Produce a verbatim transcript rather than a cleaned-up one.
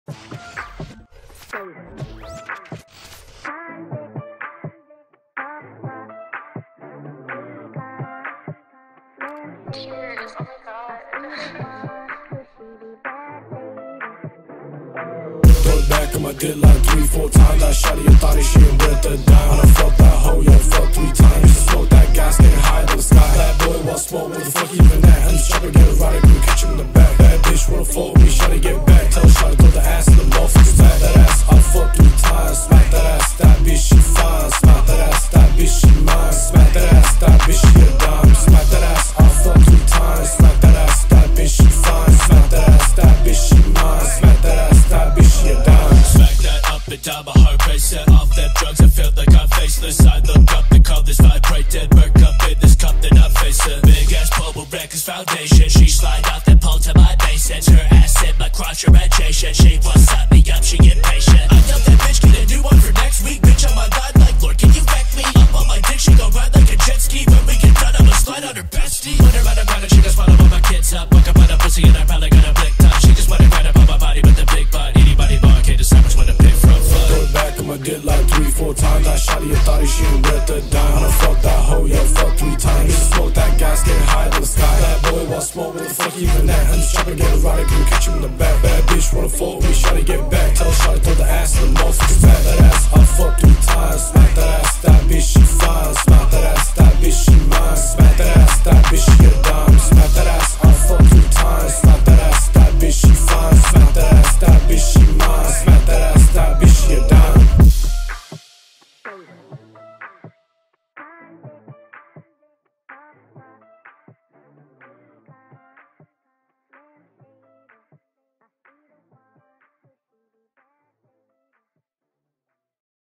Cheers, oh my god. Throw it back on my dick like three, four times. That shawty, I thought she ain't worth a dime. I done fucked that hoe, yo, fuck three times. Used to smoke that gas, getting high to the sky. That boy want smoke, what the fuck even that? I'm just trying to get erotic, we catch him in the back. Bad bitch wanna fuck with me, shawty get back. Tell shawty throw the ass in the motherfucker's back. That ass, I fuck three times. Smack that ass, that bitch she fine. Smack that ass, that bitch she mine. Smack that ass, that bitch she a dime. Smack that ass, I fuck three times. Smack that ass, that bitch she fine. Smack that ass, that bitch she mine. Smack that ass, that bitch she a dime. Smack that up and down, my heart rate. Set off them drugs, I feel like I'm faceless. I look up, the colors vibrate. Dead work up in this cup, then I face it. Big ass purple records foundation. She slide off the pole to my base. Sends her ass in my crotch, her adjacent. She wants up me up, she impatient. I tell that bitch, can I do one for next week? Bitch, on my god, like Lord, can you back me? Up on my dick, she gon' ride like a jet ski. When we get done, I'ma slide on her bestie. Put her on a grind, she gon' swallow all my kids up. Woke up on a pussy and I probably got a blick top. She just wanna grind up on my body with the big butt. Anybody bar, can't decide which one to pick from. Fuck. Throw it back on my dick like three, four times. That shawty, I thought she ain't worth a dime. I done fucked that hoe, yo, fuck three times. Used to smoke that gas, getting high to the sky. That boy want smoke, what the fuck even that? I'm just trying to get erotic, we catch him in the back. Bad bitch wanna fuck with me, shawty get back.